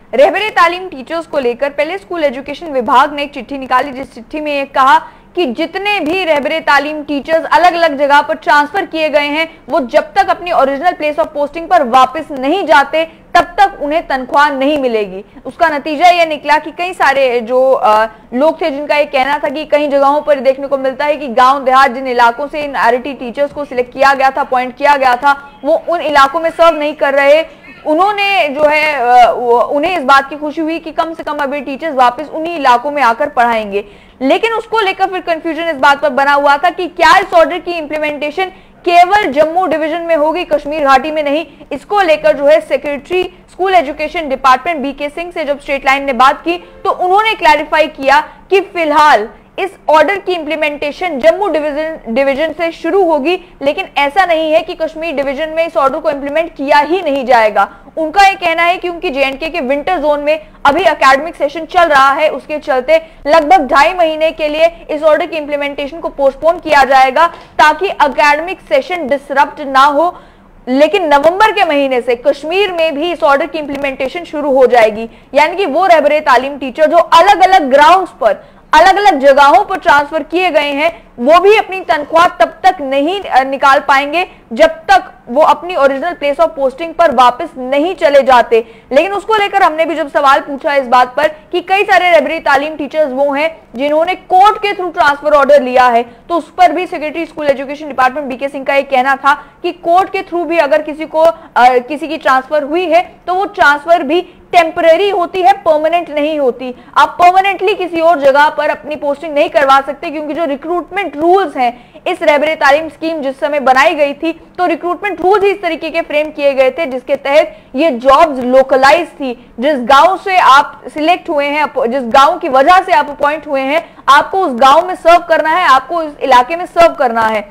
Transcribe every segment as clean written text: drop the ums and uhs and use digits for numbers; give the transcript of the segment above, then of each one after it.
रहबरे तालीम टीचर्स को लेकर पहले स्कूल एजुकेशन विभाग ने एक चिट्ठी निकाली, जिस चिट्ठी में ये कहा कि जितने भी रहबरे तालीम टीचर्स अलग अलग जगह पर ट्रांसफर किए गए हैं वो जब तक अपनी ओरिजिनल प्लेस ऑफ पोस्टिंग पर वापस नहीं जाते तब तक उन्हें तनख्वाह नहीं मिलेगी। उसका नतीजा यह निकला कि कई सारे जो लोग थे जिनका ये कहना था कि कई जगहों पर देखने को मिलता है कि गांव देहात जिन इलाकों से इन आरटी टीचर्स को सिलेक्ट किया गया था, अपॉइंट किया गया था, वो उन इलाकों में सर्व नहीं कर रहे। उन्होंने जो है उन्हें इस बात की खुशी हुई कि कम से कम अभी टीचर्स वापस उन्हीं इलाकों में आकर पढ़ाएंगे, लेकिन उसको लेकर फिर कंफ्यूजन इस बात पर बना हुआ था कि क्या इस ऑर्डर की इंप्लीमेंटेशन केवल जम्मू डिवीजन में होगी, कश्मीर घाटी में नहीं। इसको लेकर जो है secretary school education department BK Singh से जब स्टेट लाइन ने बात की तो उन्होंने क्लैरिफाई किया कि फिलहाल इस ऑर्डर की इंप्लीमेंटेशन जम्मू डिवीजन से शुरू होगी, लेकिन ऐसा नहीं है कि कश्मीर डिवीजन में इस ऑर्डर को इंप्लीमेंट किया ही नहीं जाएगा। उनका यह कहना है कि उनकी जेएंडके के विंटर जोन में अभी एकेडमिक सेशन चल रहा है, उसके चलते लगभग 2.5 महीने के लिए इस ऑर्डर की इंप्लीमेंटेशन को पोस्टपोन किया जाएगा ताकि एकेडमिक सेशन डिसरप्ट ना हो। लेकिन नवंबर के महीने से कश्मीर में भी इस ऑर्डर की इंप्लीमेंटेशन शुरू हो जाएगी, यानी कि वो रहबरे तालीम टीचर जो अलग अलग ग्राउंड्स पर अलग अलग जगहों पर ट्रांसफर किए गए हैं वो भी अपनी तनख्वाह तब तक नहीं निकाल पाएंगे जब तक वो अपनी ओरिजिनल प्लेस ऑफ पोस्टिंग पर वापस नहीं चले जाते। लेकिन उसको लेकर हमने भी जब सवाल पूछा इस बात पर कि कई सारे रहबरी तालीम टीचर्स वो हैं जिन्होंने कोर्ट के थ्रू ट्रांसफर ऑर्डर लिया है, तो उस पर भी secretary school education department BK Singh का ये कहना था कि कोर्ट के थ्रू भी अगर किसी की ट्रांसफर हुई है तो वो ट्रांसफर भी टेम्पररी होती है, परमानेंट नहीं होती। आप परमानेंटली किसी और जगह पर अपनी पोस्टिंग नहीं करवा सकते, क्योंकि जो रिक्रूटमेंट रूल्स हैं इस रहबरे तालीम स्कीम जिस समय बनाई गई थी तो रिक्रूटमेंट रूल्स ही इस तरीके के फ्रेम किए गए थे जिसके तहत ये जॉब्स लोकलाइज थी। जिस गांव से आप सिलेक्ट हुए हैं, जिस गांव की वजह से आप अपॉइंट हुए हैं, आपको उस गांव में सर्व करना है, आपको इस इलाके में सर्व करना है।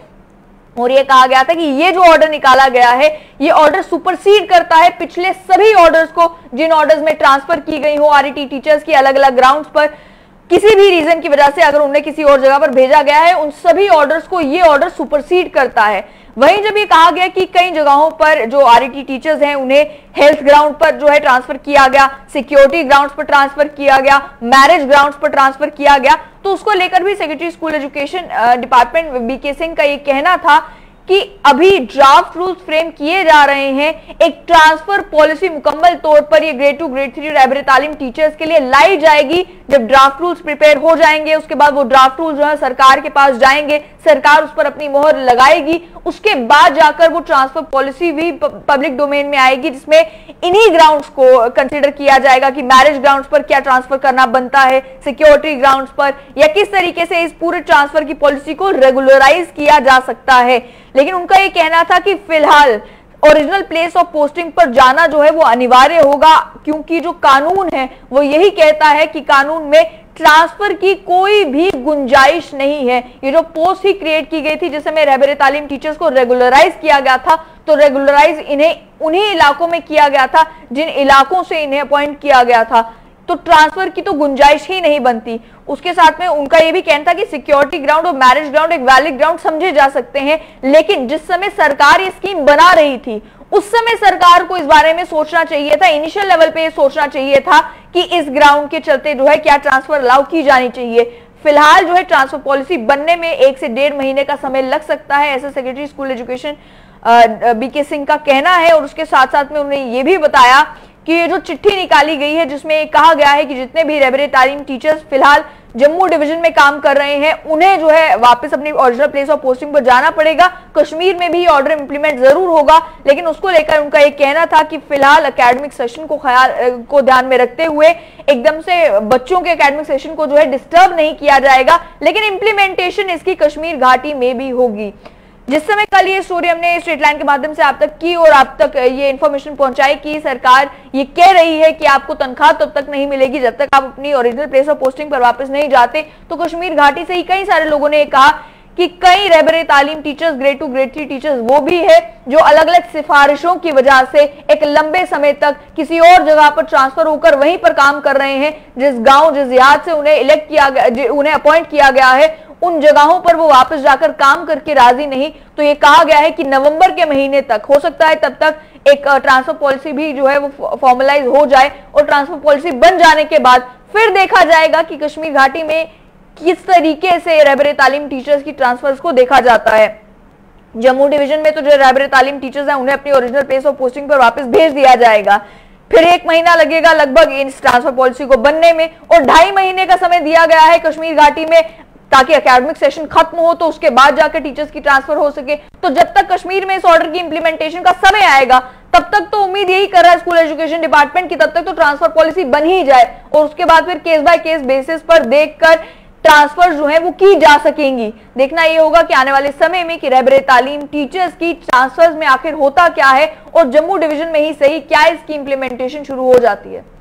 और ये कहा गया था कि ये जो ऑर्डर निकाला गया है ये ऑर्डर सुपरसीड करता है पिछले सभी ऑर्डर्स को जिन ऑर्डर्स में ट्रांसफर की गई हो आरईटी टीचर्स की अलग अलग ग्राउंड्स पर। किसी भी रीजन की वजह से अगर उन्हें किसी और जगह पर भेजा गया है उन सभी ऑर्डर्स को ये ऑर्डर सुपरसीड करता है। वहीं जब ये कहा गया कि कई जगहों पर जो आरईटी टीचर्स हैं उन्हें हेल्थ ग्राउंड पर जो है ट्रांसफर किया गया, सिक्योरिटी ग्राउंड्स पर ट्रांसफर किया गया, मैरिज ग्राउंड्स पर ट्रांसफर किया गया, तो उसको लेकर भी secretary school education department BK Singh का ये कहना था कि अभी ड्राफ्ट रूल्स फ्रेम किए जा रहे हैं। एक ट्रांसफर पॉलिसी मुकम्मल तौर पर ये ग्रेड 2 ग्रेड 3 रहबरे तालीम टीचर्स के लिए लाई जाएगी। जब ड्राफ्ट रूल्स प्रिपेयर हो जाएंगे उसके बाद वो ड्राफ्ट रूल्स जो है सरकार के पास जाएंगे, सरकार उस पर अपनी मोहर लगाएगी, उसके बाद जाकर वो ट्रांसफर पॉलिसी भी पब्लिक डोमेन में आएगी जिसमें इन्हीं ग्राउंड्स को कंसिडर किया जाएगा कि मैरिज ग्राउंड्स पर क्या ट्रांसफर करना बनता है, सिक्योरिटी ग्राउंड्स पर, या किस तरीके से इस पूरे ट्रांसफर की पॉलिसी को रेगुलराइज किया जा सकता है। लेकिन उनका ये कहना था कि फिलहाल ओरिजिनल प्लेस ऑफ पोस्टिंग पर जाना जो है वो अनिवार्य होगा, क्योंकि जो कानून है वो यही कहता है कि कानून में ट्रांसफर की कोई भी गुंजाइश नहीं है। ये जो पोस्ट ही क्रिएट की गई थी जिस समय रहबरे तालीम टीचर्स को रेगुलराइज किया गया था तो रेगुलराइज इन्हें उन्हीं इलाकों में किया गया था जिन इलाकों से इन्हें अपॉइंट किया गया था, तो ट्रांसफर की तो गुंजाइश ही नहीं बनती। उसके साथ में उनका यह भी कहना था कि सिक्योरिटी ग्राउंड और मैरिज ग्राउंड एक वैलिड ग्राउंड समझे जा सकते हैं, लेकिन जिस समय सरकार ये स्कीम बना रही थी उस समय सरकार को इस बारे में सोचना चाहिए था, इनिशियल लेवल पे ये सोचना चाहिए था कि इस ग्राउंड के चलते जो है क्या ट्रांसफर अलाउ की जानी चाहिए। फिलहाल जो है ट्रांसफर पॉलिसी बनने में 1 से 1.5 महीने का समय लग सकता है, ऐसा secretary school education BK Singh का कहना है। और उसके साथ साथ में उन्होंने ये भी बताया कि ये जो चिट्ठी निकाली गई है जिसमें कहा गया है कि जितने भी रहबरे तालीम टीचर्स फिलहाल जम्मू डिवीजन में काम कर रहे हैं उन्हें जो है वापस अपनी ओरिजिनल प्लेस ऑफ पोस्टिंग पर जाना पड़ेगा। कश्मीर में भी ऑर्डर इंप्लीमेंट जरूर होगा, लेकिन उसको लेकर उनका ये कहना था कि फिलहाल एकेडमिक सेशन को ध्यान में रखते हुए एकदम से बच्चों के एकेडमिक सेशन को जो है डिस्टर्ब नहीं किया जाएगा, लेकिन इंप्लीमेंटेशन इसकी कश्मीर घाटी में भी होगी। जिस समय कल ये स्टोरी हमने स्ट्रेट लाइन के माध्यम से आप तक की और आप तक ये इन्फॉर्मेशन पहुंचाई कि सरकार ये कह रही है कि आपको तनख्वाह तब तक नहीं मिलेगी जब तक आप अपनी ओरिजिनल प्लेस ऑफ पोस्टिंग पर वापस नहीं जाते, तो कश्मीर घाटी से ही कई सारे लोगों ने कहा कि कई रहबरे तालीम टीचर्स ग्रेड 2 ग्रेड 3 टीचर्स वो भी है जो अलग अलग सिफारिशों की वजह से एक लंबे समय तक किसी और जगह पर ट्रांसफर होकर वहीं पर काम कर रहे हैं। जिस गांव जिस देहात से उन्हें इलेक्ट किया गया, उन्हें अपॉइंट किया गया है उन जगहों पर वो वापस जाकर काम करके राजी नहीं, तो ये कहा गया है कि नवंबर के महीने तक हो सकता है, तब तक एक ट्रांसफर पॉलिसी भी जो है वो फॉर्मलाइज हो जाए और ट्रांसफर पॉलिसी बन जाने के बाद फिर देखा जाएगा कि कश्मीर घाटी में किस तरीके से रहबरे तालीम टीचर्स की ट्रांसफर्स को देखा जाता है। जम्मू डिवीजन में तो जो रहबरे तालीम टीचर्स हैं उन्हें अपनी ओरिजिनल प्लेस ऑफ पोस्टिंग पर वापस भेज दिया जाएगा। फिर 1 महीना लगेगा लगभग इस ट्रांसफर पॉलिसी को बनने में, और 2.5 महीने का समय दिया गया है कश्मीर घाटी में ताकि एकेडमिक सेशन खत्म हो तो उसके बाद जाकर टीचर्स की ट्रांसफर हो सके। तो जब तक कश्मीर में इस ऑर्डर की इंप्लीमेंटेशन का समय आएगा तब तक तो उम्मीद यही कर रहा है स्कूल एजुकेशन डिपार्टमेंट की तब तक तो ट्रांसफर पॉलिसी बन ही जाए और उसके बाद फिर केस बाय केस बेसिस पर देखकर ट्रांसफर जो है वो की जा सकेंगी। देखना ये होगा कि आने वाले समय में कि रहबरे तालीम टीचर्स की ट्रांसफर्स में आखिर होता क्या है और जम्मू डिवीजन में ही सही क्या इसकी इंप्लीमेंटेशन शुरू हो जाती है।